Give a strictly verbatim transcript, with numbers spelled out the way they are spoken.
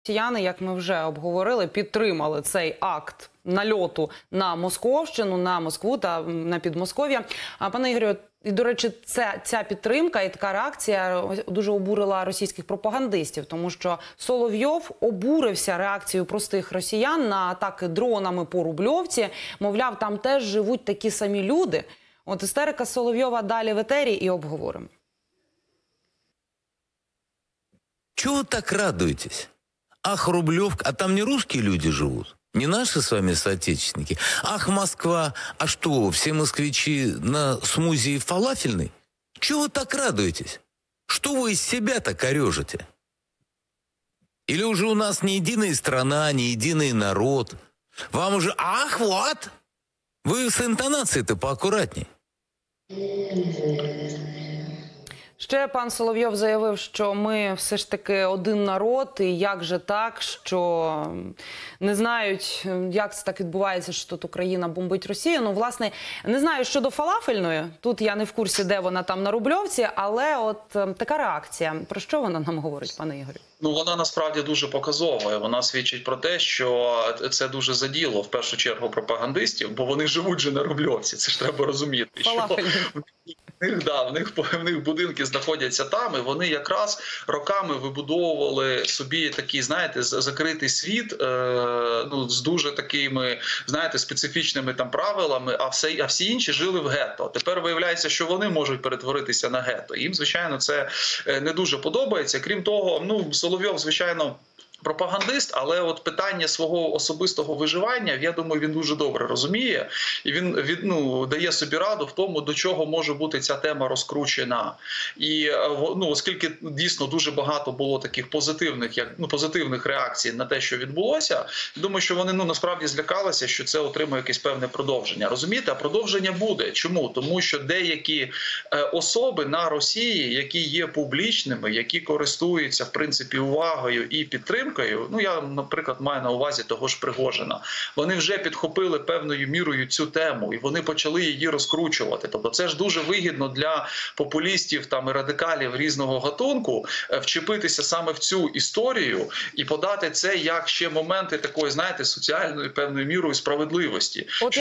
Росіяни, як ми вже обговорили, підтримали цей акт нальоту на Московщину, на Москву та на Підмосков'я. А, пане Ігорю, і, до речі, це, ця підтримка і така реакція дуже обурила російських пропагандистів, тому що Соловйов обурився реакцією простих росіян на атаки дронами по Рубльовці. Мовляв, там теж живуть такі самі люди. От істерика Соловйова далі в етері і обговоримо. Чего вы так радуетесь? Ах, Рублевка, а там не русские люди живут? Не наши с вами соотечественники? Ах, Москва, а что, все москвичи на смузи фалафельной? Чего вы так радуетесь? Что вы из себя-то корежите? Или уже у нас не единая страна, не единый народ? Вам уже, ах, вот! Вы с интонацией-то поаккуратней. Ще пан Соловйов заявив, що ми все ж таки один народ, і як же так, що не знають, як це так відбувається, що тут Україна бомбить Росію. Ну, власне, не знаю щодо фалафельної, тут я не в курсі, де вона там на Рубльовці, але от така реакція. Про що вона нам говорить, пане Ігорю? Ну, вона насправді дуже показова. Вона свідчить про те, що це дуже заділо, в першу чергу, пропагандистів, бо вони живуть же на Рубльовці, це ж треба розуміти. Фалафельні. В них, да, в них, в них будинки знаходяться там, і вони якраз роками вибудовували собі такий, знаєте, закритий світ, е, ну, з дуже такими, знаєте, специфічними там правилами, а, все, а всі інші жили в гетто. Тепер виявляється, що вони можуть перетворитися на гетто. Їм, звичайно, це не дуже подобається. Крім того, ну, Соловйов, звичайно, пропагандист, але от питання свого особистого виживання, я думаю, він дуже добре розуміє. І він від, ну, дає собі раду в тому, до чого може бути ця тема розкручена. І ну, оскільки дійсно дуже багато було таких позитивних, як, ну, позитивних реакцій на те, що відбулося, думаю, що вони ну, насправді злякалися, що це отримує якесь певне продовження. Розумієте? А продовження буде. Чому? Тому що деякі е, особи на Росії, які є публічними, які користуються, в принципі, увагою і підтримкою, ну, я, наприклад, маю на увазі того ж Пригожина, вони вже підхопили певною мірою цю тему, і вони почали її розкручувати. Тобто це ж дуже вигідно для популістів там, і радикалів різного гатунку вчепитися саме в цю історію і подати це як ще моменти такої, знаєте, соціальної певною мірою справедливості.